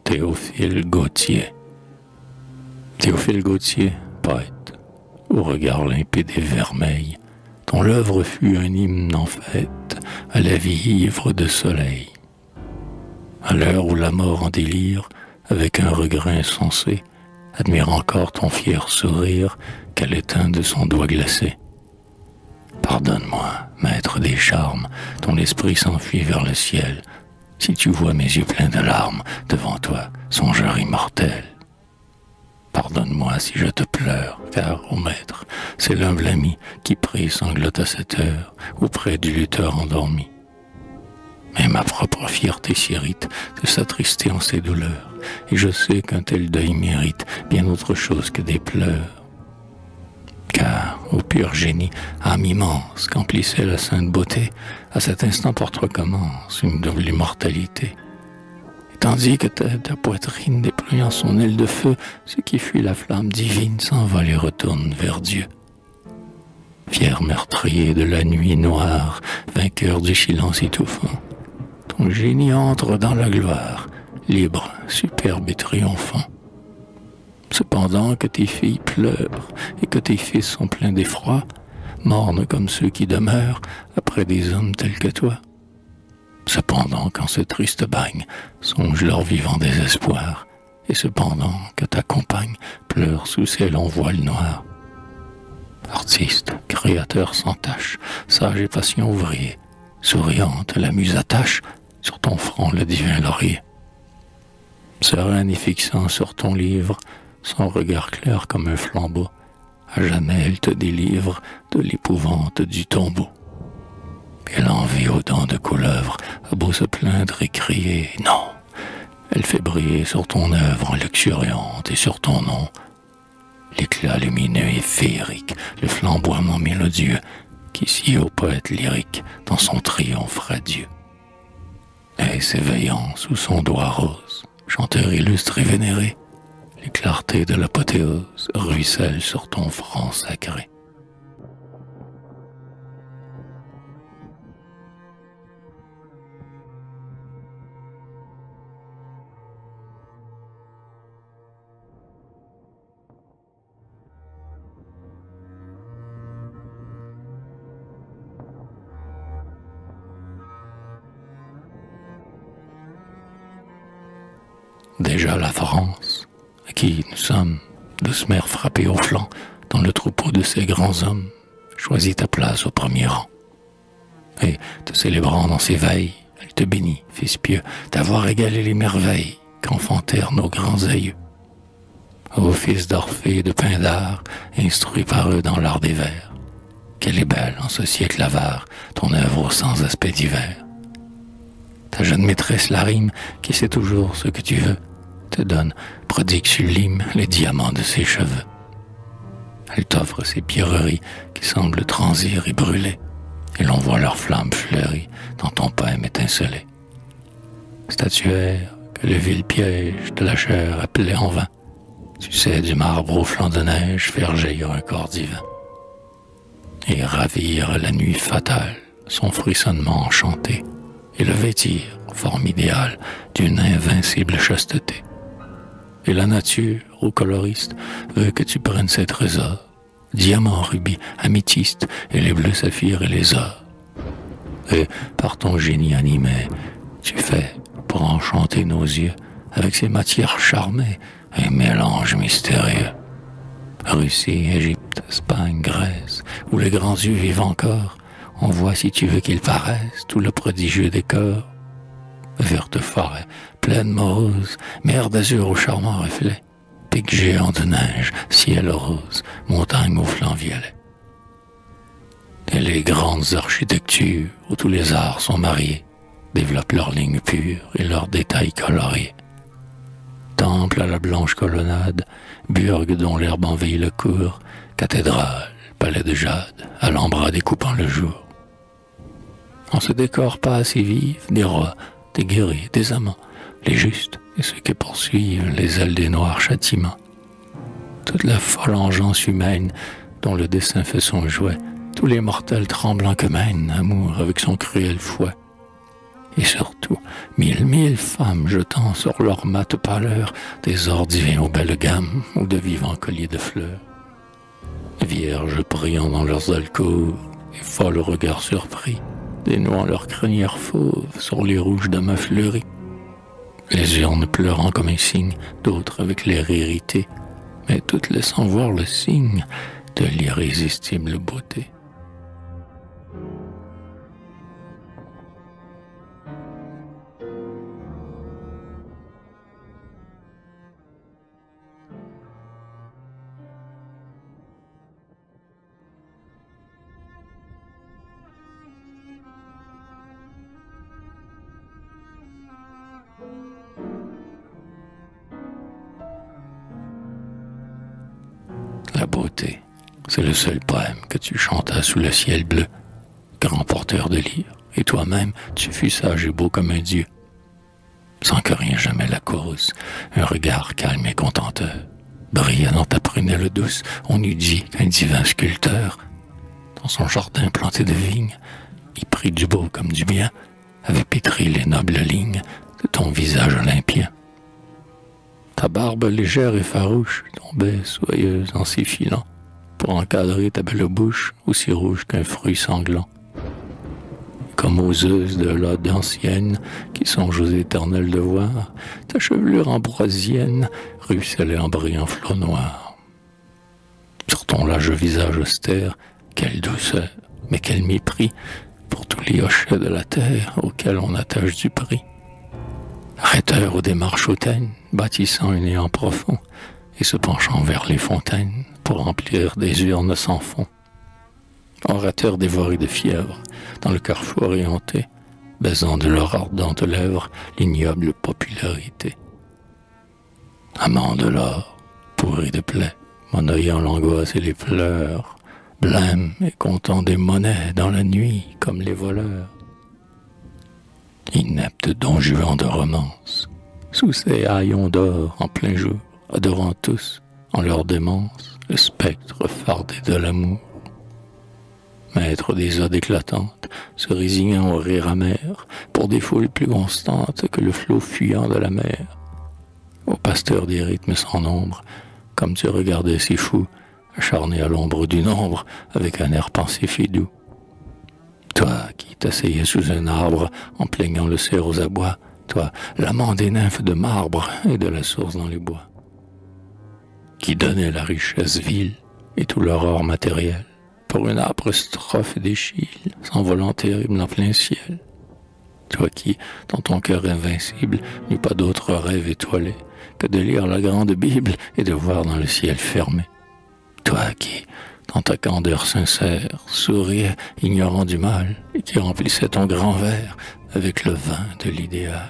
Théophile Gautier. Théophile Gautier, poète, au regard limpide et vermeil, dont l'œuvre fut un hymne en fête à la vie ivre de soleil. À l'heure où la mort en délire, avec un regret insensé, admire encore ton fier sourire qu'elle éteint de son doigt glacé. Pardonne-moi, maître des charmes, ton esprit s'enfuit vers le ciel, si tu vois mes yeux pleins de larmes devant toi, songeur immortel. Pardonne-moi si je te pleure, car, ô maître, c'est l'humble ami qui prie sanglote à cette heure, auprès du lutteur endormi. Mais ma propre fierté s'irrite de s'attrister en ses douleurs, et je sais qu'un tel deuil mérite bien autre chose que des pleurs. Car, ô pur génie, âme immense qu'emplissait la sainte beauté, à cet instant pour toi commence une double immortalité. Et tandis que ta poitrine déployant son aile de feu, ce qui fuit la flamme divine s'envole et retourne vers Dieu. Fier meurtrier de la nuit noire, vainqueur du silence étouffant, ton génie entre dans la gloire, libre, superbe et triomphant. Cependant que tes filles pleurent et que tes fils sont pleins d'effroi, mornes comme ceux qui demeurent après des hommes tels que toi. Cependant qu'en ce triste bagne songe leur vivant désespoir, et cependant que ta compagne pleure sous ses longs voiles noirs. Artiste, créateur sans tache, sage et patient ouvrier, souriante la muse attache sur ton front le divin laurier. Sereine et fixant sur ton livre, son regard clair comme un flambeau, à jamais elle te délivre de l'épouvante du tombeau. Quelle envie aux dents de couleuvre a beau se plaindre et crier, non, elle fait briller sur ton œuvre luxuriante et sur ton nom l'éclat lumineux et féerique, le flamboiement mélodieux qui sied au poète lyrique dans son triomphe radieux. Et s'éveillant sous son doigt rose, chanteur illustre et vénéré, les clartés de l'apothéose ruissellent sur ton front sacré. Déjà la France, à qui nous sommes, douce mère frappée au flanc, dans le troupeau de ces grands hommes, choisit ta place au premier rang. Et, te célébrant dans ses veilles, elle te bénit, fils pieux, d'avoir égalé les merveilles qu'enfantèrent nos grands aïeux. Ô fils d'Orphée et de Pindare, instruit par eux dans l'art des vers, qu'elle est belle en ce siècle avare, ton œuvre sans aspect divers. Ta jeune maîtresse la rime, qui sait toujours ce que tu veux, te donne, prodigue sublime, les diamants de ses cheveux. Elle t'offre ses pierreries qui semblent transir et brûler, et l'on voit leurs flammes fleuries dans ton poème étinceler. Statuaire que le vil piège de la chair appelait en vain, tu sais du marbre au flanc de neige faire jaillir un corps divin, et ravir la nuit fatale, son frissonnement enchanté, et le vêtir, forme idéale, d'une invincible chasteté. Et la nature, ô coloriste, veut que tu prennes ces trésors, diamants, rubis, améthystes, et les bleus saphirs et les ors. Et par ton génie animé, tu fais, pour enchanter nos yeux, avec ces matières charmées, un mélange mystérieux. Russie, Égypte, Espagne, Grèce, où les grands yeux vivent encore, on voit, si tu veux qu'ils paraissent, tout le prodigieux décor. Verte forêt, plaine morose, mer d'azur au charmant reflet, pic géant de neige, ciel rose, montagne au flanc violet. Et les grandes architectures, où tous les arts sont mariés, développent leurs lignes pures et leurs détails coloriés. Temple à la blanche colonnade, burgue dont l'herbe envahit le cours, cathédrale, palais de jade, alhambra découpant le jour. En ce décor pas assez vif, des rois, des guerriers, des amants, les justes et ceux qui poursuivent les ailes des noirs châtiments. Toute la folle engeance humaine dont le dessein fait son jouet, tous les mortels tremblants que mène amour avec son cruel fouet. et surtout 1000 femmes jetant sur leur mate pâleur des ors divins aux belles gammes ou de vivants colliers de fleurs. Vierges priant dans leurs alcôves et folles regards surpris, dénouant leurs crinières fauves sur les rouges damas fleuris. Les urnes pleurant comme un signe, d'autres avec l'air irrité, mais toutes laissant voir le signe de l'irrésistible beauté. La beauté, c'est le seul poème que tu chantas sous le ciel bleu, grand porteur de lyre, et toi-même, tu fus sage et beau comme un dieu. Sans que rien jamais la cause, un regard calme et contenteur, brillait dans ta prunelle douce, on eût dit qu'un divin sculpteur, dans son jardin planté de vignes, y prit du beau comme du bien, avait pétri les nobles lignes de ton visage olympien. Ta barbe légère et farouche tombait soyeuse en s'effilant pour encadrer ta belle bouche aussi rouge qu'un fruit sanglant. Comme oseuse de l'ode ancienne qui songe aux éternels devoirs, ta chevelure ambroisienne ruisselait en brillant flot noir. Sur ton large visage austère, quelle douceur, mais quel mépris pour tous les hochets de la terre auxquels on attache du prix. Rhéteur aux démarches hautaines, bâtissant un néant profond, et se penchant vers les fontaines pour remplir des urnes sans fond. Orateur dévoré de fièvre, dans le carrefour orienté, baisant de leurs ardentes lèvres l'ignoble popularité. Amant de l'or, pourri de plaies, monnayant l'angoisse et les pleurs, blême et comptant des monnaies dans la nuit comme les voleurs. Inepte don Juan de romance, sous ces haillons d'or en plein jour, adorant tous, en leur démence, le spectre fardé de l'amour. Maître des odes éclatantes, se résignant au rire amer, pour des foules plus constantes que le flot fuyant de la mer. Au pasteur des rythmes sans nombre, comme tu regardais ces fous, acharnés à l'ombre du nombre, avec un air pensif et doux. Toi qui t'asseyais sous un arbre en plaignant le cerf aux abois, toi, l'amant des nymphes de marbre et de la source dans les bois, qui donnait la richesse vile et tout leur or matériel pour une âpre strophe d'Échille s'envolant terrible en plein ciel. Toi qui, dans ton cœur invincible, n'eus pas d'autre rêve étoilé que de lire la grande Bible et de voir dans le ciel fermé. Toi qui, dans ta candeur sincère, souriais, ignorant du mal, et qui remplissais ton grand verre avec le vin de l'idéal.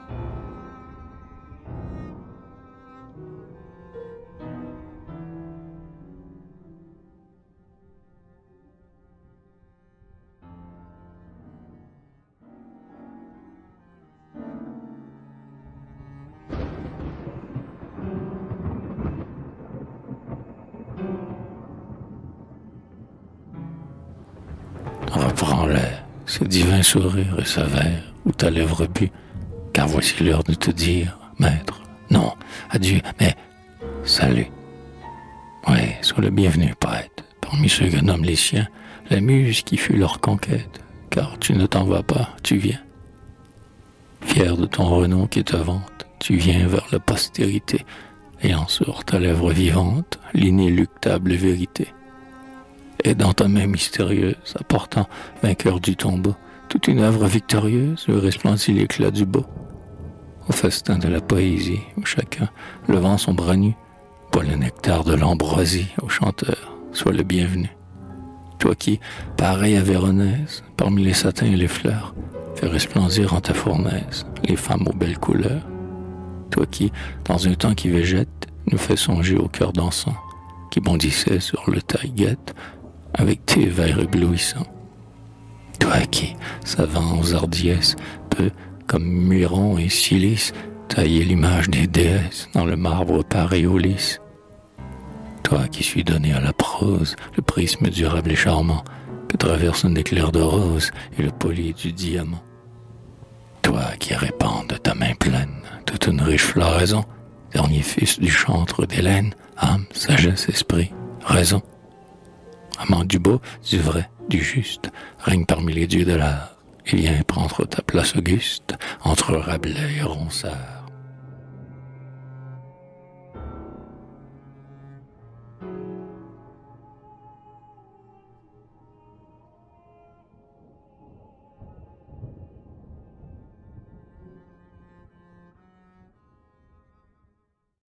Reprends-les, ce divin sourire et sa verre, où ta lèvre but, car voici l'heure de te dire, maître, non, adieu, mais salut. Oui, sois le bienvenu, poète, parmi ceux que nomment les siens, la muse qui fut leur conquête, car tu ne t'en vas pas, tu viens. Fier de ton renom qui te vante, tu viens vers la postérité, ayant sur ta lèvre vivante l'inéluctable vérité. Et dans ta main mystérieuse, apportant, vainqueur du tombeau, toute une œuvre victorieuse où resplendit l'éclat du beau. Au festin de la poésie, où chacun, levant son bras nu, boit le nectar de l'ambroisie au chanteur, sois le bienvenu. Toi qui, pareil à Véronèse, parmi les satins et les fleurs, fais resplendir en ta fournaise les femmes aux belles couleurs. Toi qui, dans un temps qui végète, nous fais songer au cœur dansant, qui bondissait sur le taille-guette, avec tes vers éblouissants. Toi qui, savant aux hardiesses, peux, comme Muiron et Silice, tailler l'image des déesses dans le marbre pareil au lys. Toi qui suis donné à la prose, le prisme durable et charmant, que traverse un éclair de rose et le poli du diamant. toi qui répands de ta main pleine toute une riche floraison, dernier fils du chantre d'Hélène, âme, sagesse, esprit, raison. Amant du beau, du vrai, du juste, règne parmi les dieux de l'art, et viens prendre ta place auguste entre Rabelais et Ronsard.